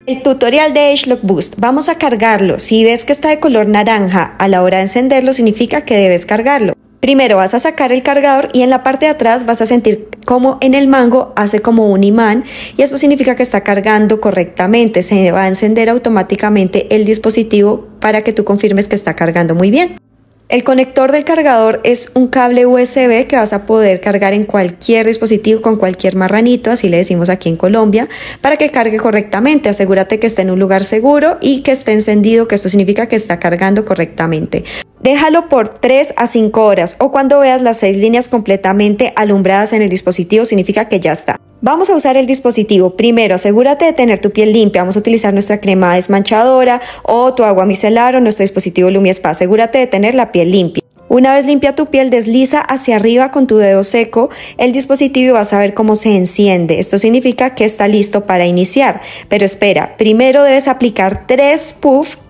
El tutorial de Agelog Boost, vamos a cargarlo. Si ves que está de color naranja a la hora de encenderlo, significa que debes cargarlo. Primero vas a sacar el cargador y en la parte de atrás vas a sentir como en el mango hace como un imán y esto significa que está cargando correctamente. Se va a encender automáticamente el dispositivo para que tú confirmes que está cargando muy bien. El conector del cargador es un cable USB que vas a poder cargar en cualquier dispositivo con cualquier marranito, así le decimos aquí en Colombia, para que cargue correctamente. Asegúrate que esté en un lugar seguro y que esté encendido, que esto significa que está cargando correctamente. Déjalo por 3 a 5 horas o cuando veas las 6 líneas completamente alumbradas en el dispositivo significa que ya está. Vamos a usar el dispositivo. Primero, asegúrate de tener tu piel limpia. Vamos a utilizar nuestra crema desmanchadora o tu agua micelar o nuestro dispositivo Lumi Spa. Asegúrate de tener la piel limpia. Una vez limpia tu piel, desliza hacia arriba con tu dedo seco el dispositivo y vas a ver cómo se enciende. Esto significa que está listo para iniciar. Pero espera, primero debes aplicar 3 puff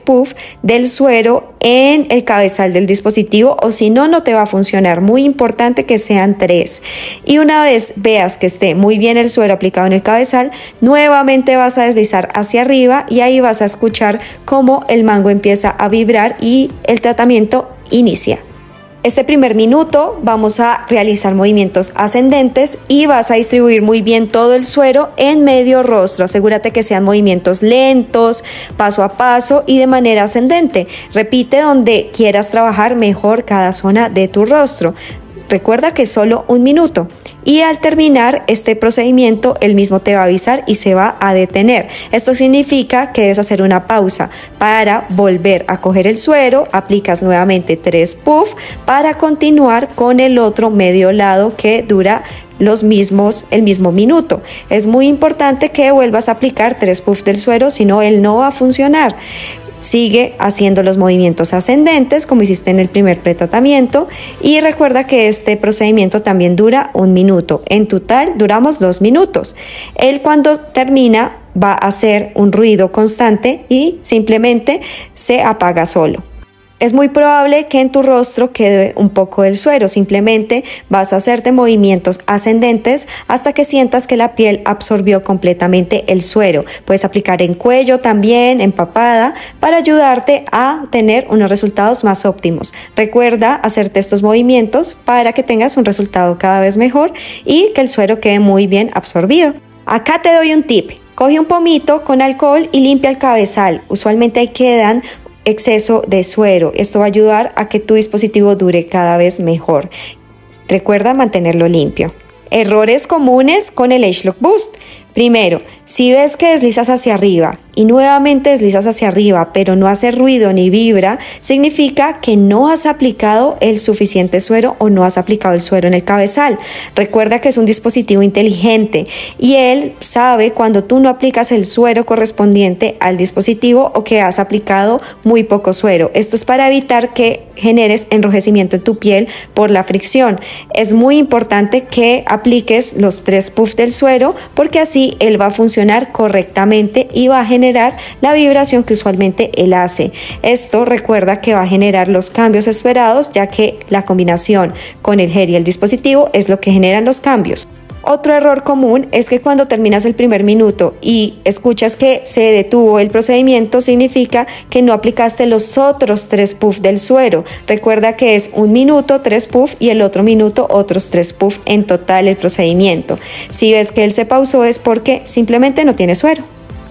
del suero en el cabezal del dispositivo o si no, no te va a funcionar. Muy importante que sean 3. Y una vez veas que esté muy bien el suero aplicado en el cabezal, nuevamente vas a deslizar hacia arriba y ahí vas a escuchar cómo el mango empieza a vibrar y el tratamiento inicia. Este primer minuto vamos a realizar movimientos ascendentes y vas a distribuir muy bien todo el suero en medio rostro. Asegúrate que sean movimientos lentos, paso a paso y de manera ascendente. Repite donde quieras trabajar mejor cada zona de tu rostro. Recuerda que es solo un minuto y al terminar este procedimiento el mismo te va a avisar y se va a detener. Esto significa que debes hacer una pausa para volver a coger el suero, aplicas nuevamente 3 puff para continuar con el otro medio lado que dura el mismo minuto. Es muy importante que vuelvas a aplicar 3 puff del suero, si no él no va a funcionar. Sigue haciendo los movimientos ascendentes como hiciste en el primer pretratamiento y recuerda que este procedimiento también dura 1 minuto. En total duramos 2 minutos. Él cuando termina va a hacer un ruido constante y simplemente se apaga solo. Es muy probable que en tu rostro quede un poco del suero, simplemente vas a hacerte movimientos ascendentes hasta que sientas que la piel absorbió completamente el suero. Puedes aplicar en cuello también, en papada, para ayudarte a tener unos resultados más óptimos. Recuerda hacerte estos movimientos para que tengas un resultado cada vez mejor y que el suero quede muy bien absorbido. Acá te doy un tip. Coge un pomito con alcohol y limpia el cabezal. Usualmente ahí quedan exceso de suero. Esto va a ayudar a que tu dispositivo dure cada vez mejor. Recuerda mantenerlo limpio. Errores comunes con el Agelog Boost. Primero, si ves que deslizas hacia arriba y nuevamente deslizas hacia arriba, pero no hace ruido ni vibra, significa que no has aplicado el suficiente suero o no has aplicado el suero en el cabezal. Recuerda que es un dispositivo inteligente y él sabe cuando tú no aplicas el suero correspondiente al dispositivo o que has aplicado muy poco suero. Esto es para evitar que generes enrojecimiento en tu piel por la fricción. Es muy importante que apliques los 3 puffs del suero porque así él va a funcionar correctamente y va a generar la vibración que usualmente él hace. Esto recuerda que va a generar los cambios esperados, ya que la combinación con el gel y el dispositivo es lo que generan los cambios. Otro error común es que cuando terminas el primer minuto y escuchas que se detuvo el procedimiento, significa que no aplicaste los otros 3 puffs del suero. Recuerda que es 1 minuto, 3 puffs y el otro minuto otros 3 puffs en total el procedimiento. Si ves que él se pausó es porque simplemente no tiene suero.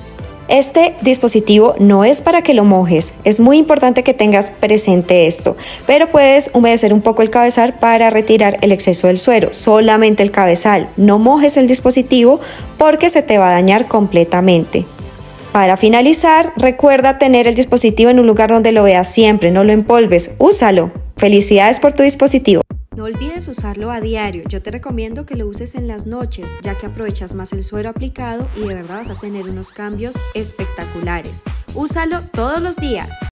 Este dispositivo no es para que lo mojes, es muy importante que tengas presente esto, pero puedes humedecer un poco el cabezal para retirar el exceso del suero, solamente el cabezal, no mojes el dispositivo porque se te va a dañar completamente. Para finalizar, recuerda tener el dispositivo en un lugar donde lo veas siempre, no lo empolves, úsalo. Felicidades por tu dispositivo. No olvides usarlo a diario, yo te recomiendo que lo uses en las noches, ya que aprovechas más el suero aplicado y de verdad vas a tener unos cambios espectaculares. Úsalo todos los días.